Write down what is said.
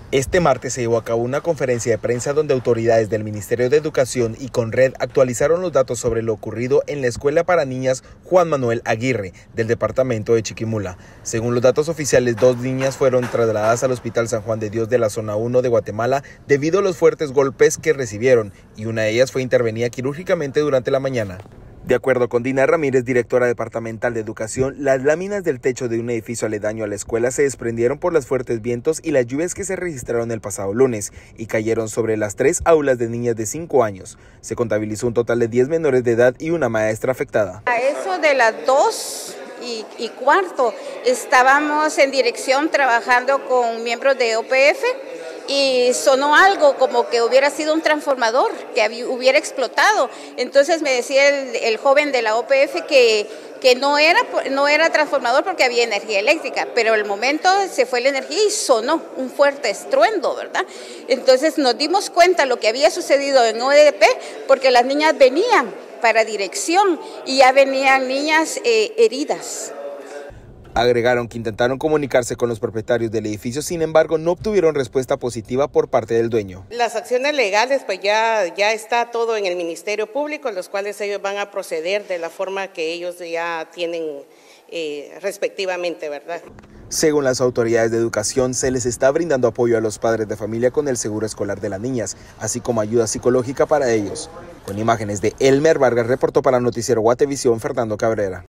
Este martes se llevó a cabo una conferencia de prensa donde autoridades del Ministerio de Educación y Conred actualizaron los datos sobre lo ocurrido en la Escuela para Niñas Juan Manuel Aguirre del departamento de Chiquimula. Según los datos oficiales, 2 niñas fueron trasladadas al Hospital San Juan de Dios de la Zona 1 de Guatemala debido a los fuertes golpes que recibieron, y una de ellas fue intervenida quirúrgicamente durante la mañana. De acuerdo con Dina Ramírez, directora departamental de Educación, las láminas del techo de un edificio aledaño a la escuela se desprendieron por los fuertes vientos y las lluvias que se registraron el pasado lunes y cayeron sobre las 3 aulas de niñas de 5 años. Se contabilizó un total de 10 menores de edad y una maestra afectada. A eso de las 2:15 estábamos en dirección trabajando con miembros de OPF y sonó algo como que hubiera sido un transformador que hubiera explotado. Entonces me decía el joven de la OPF que no era transformador porque había energía eléctrica, pero al momento se fue la energía y sonó un fuerte estruendo, ¿verdad? Entonces nos dimos cuenta lo que había sucedido en OEDP porque las niñas venían para dirección y ya venían niñas heridas. Agregaron que intentaron comunicarse con los propietarios del edificio, sin embargo no obtuvieron respuesta positiva por parte del dueño. Las acciones legales pues ya está todo en el Ministerio Público, los cuales ellos van a proceder de la forma que ellos ya tienen respectivamente, ¿verdad? Según las autoridades de educación, se les está brindando apoyo a los padres de familia con el seguro escolar de las niñas, así como ayuda psicológica para ellos. Con imágenes de Elmer Vargas, reportó para Noticiero Guatevisión, Fernando Cabrera.